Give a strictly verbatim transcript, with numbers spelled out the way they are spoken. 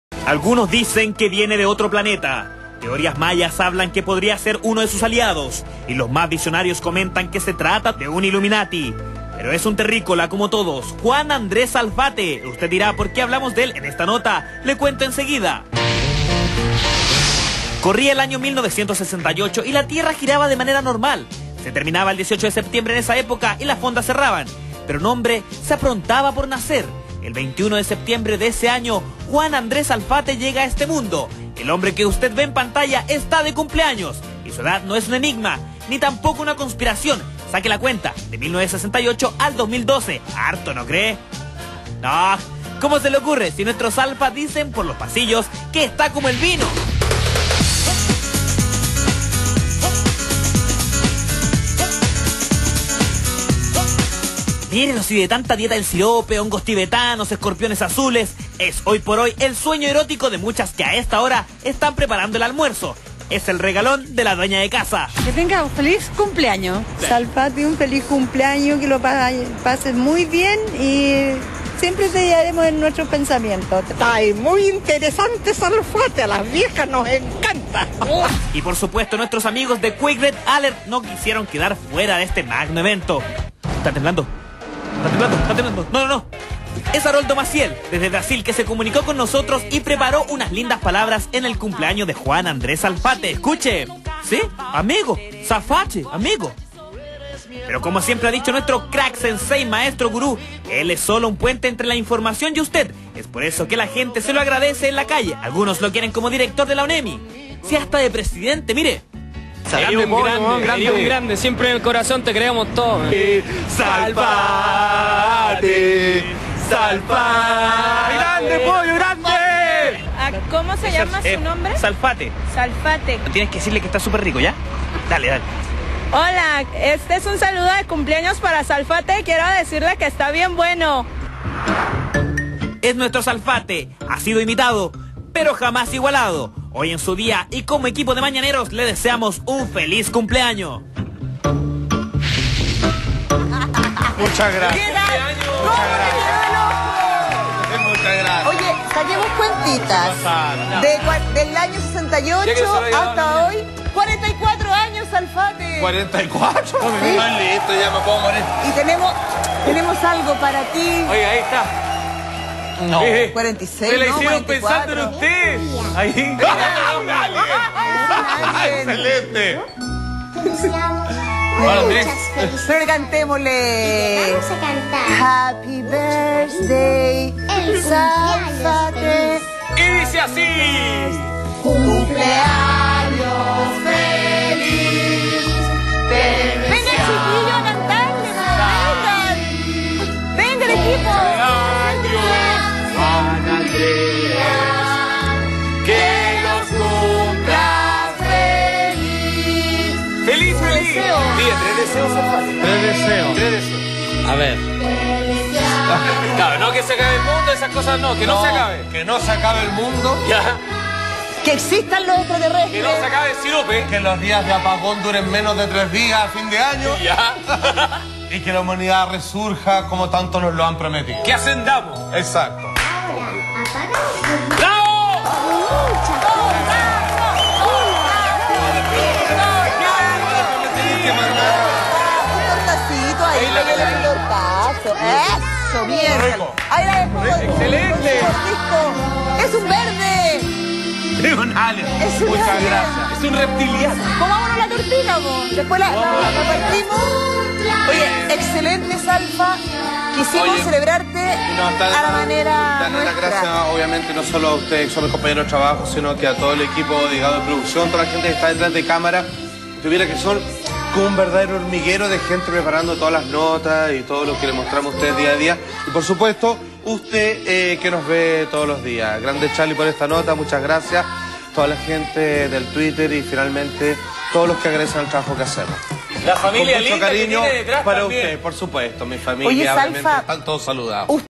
Algunos dicen que viene de otro planeta. Teorías mayas hablan que podría ser uno de sus aliados. Y los más visionarios comentan que se trata de un Illuminati. Pero es un terrícola como todos. Juan Andrés Salfate. Usted dirá por qué hablamos de él en esta nota. Le cuento enseguida. Corría el año mil novecientos sesenta y ocho y la Tierra giraba de manera normal. Se terminaba el dieciocho de septiembre en esa época y las fondas cerraban. Pero un hombre se aprontaba por nacer. El veintiuno de septiembre de ese año, Juan Andrés Salfate llega a este mundo. El hombre que usted ve en pantalla está de cumpleaños. Y su edad no es un enigma, ni tampoco una conspiración. Saque la cuenta, de mil novecientos sesenta y ocho al dos mil doce. Harto, ¿no cree? No, ¿cómo se le ocurre si nuestros alfas dicen por los pasillos que está como el vino? Mírenlo, si de tanta dieta del sirope, hongos tibetanos, escorpiones azules, es hoy por hoy el sueño erótico de muchas que a esta hora están preparando el almuerzo. Es el regalón de la dueña de casa. Que tenga un feliz cumpleaños. Salfate, un feliz cumpleaños, que lo pases muy bien y siempre te llevaremos en nuestros pensamientos. Ay, muy interesante Salfate, a las viejas nos encanta. Y por supuesto nuestros amigos de Quick Red Alert no quisieron quedar fuera de este magno evento. ¿Está temblando? ¿Está temblando? ¿Está temblando? No, no, no. Es Haroldo Maciel, desde Brasil, que se comunicó con nosotros y preparó unas lindas palabras en el cumpleaños de Juan Andrés Salfate. Escuche. ¿Sí? Amigo. Salfate, amigo. Pero como siempre ha dicho nuestro crack sensei, maestro gurú, él es solo un puente entre la información y usted. Es por eso que la gente se lo agradece en la calle. Algunos lo quieren como director de la UNEMI. Si hasta de presidente, mire. Sería un grande, sería un grande, siempre en el corazón te creemos todos. Salfate, Salfate, grande pollo, grande. ¿Cómo se llama eh, su nombre? Salfate. Salfate. Tienes que decirle que está súper rico, ¿ya? Dale, dale. Hola, este es un saludo de cumpleaños para Salfate. Quiero decirle que está bien bueno. Es nuestro Salfate. Ha sido imitado, pero jamás igualado. Hoy en su día y como equipo de mañaneros le deseamos un feliz cumpleaños. Muchas gracias. ¿Qué tal? ¿Cómo te quedó el ojo? Muchas gracias. Oye, saquemos cuentitas. De, cua- del año sesenta y ocho hasta hoy, cuarenta y cuatro años, Salfate. ¿cuarenta y cuatro? Sí. Estoy listo, ya me puedo morir. Y tenemos, tenemos algo para ti. Oye, ahí está. No. cuarenta y seis, Se la no, hicieron cuarenta y cuatro. pensando en usted. Ahí. Excelente. Bueno, Andrés. Pero cantémosle. Vamos a cantar Happy birthday, el Salfate. Y dice así. Cumpleaños feliz. Venga, chiquillo, a cantarle. Vengan. Vengan, equipo. Juan Andrea, que los cumpla feliz. Feliz, feliz. Deseo. Dile, tres deseos, Salfate. Tres deseos. Tres deseos. A ver. Claro, no que se acabe el mundo, esas cosas no, que no, se acabe. Que no se acabe el mundo. Ya. Que existan los Que extraterrestres. no se acabe el sirope. Que los días de apagón duren menos de tres días a fin de año. Ya. Y que la humanidad resurja como tanto nos lo han prometido. Que ascendamos. Exacto. ahora. Apaga los ¡Bravo! Un tortacito ahí, le doy un tortazo. Eso, bien. Ahí la dejo. Excelente. Francisco, es un verde. Es un alien. Es un Muchas alien. gracias. Es un reptiliano. Comámonos la tortilla, po. Después la, la, la partimos. Oye, excelente, Salfa. Quisimos Oye, celebrarte No, está de a la más. manera Darle las nuestra. gracias, obviamente, no solo a ustedes, que son mis compañeros de trabajo, sino que a todo el equipo, digamos, de producción, toda la gente que está detrás de cámara. Tuviera que son como un verdadero hormiguero de gente preparando todas las notas y todo lo que le mostramos a ustedes día a día. Y por supuesto, usted eh, que nos ve todos los días. Grande Charlie por esta nota, muchas gracias. Toda la gente del Twitter y finalmente todos los que agradecen el trabajo que hacemos. La familia Con mucho linda que cariño tiene detrás para también. usted, por supuesto, mi familia, Oye, obviamente, Salfa, están todos saludados.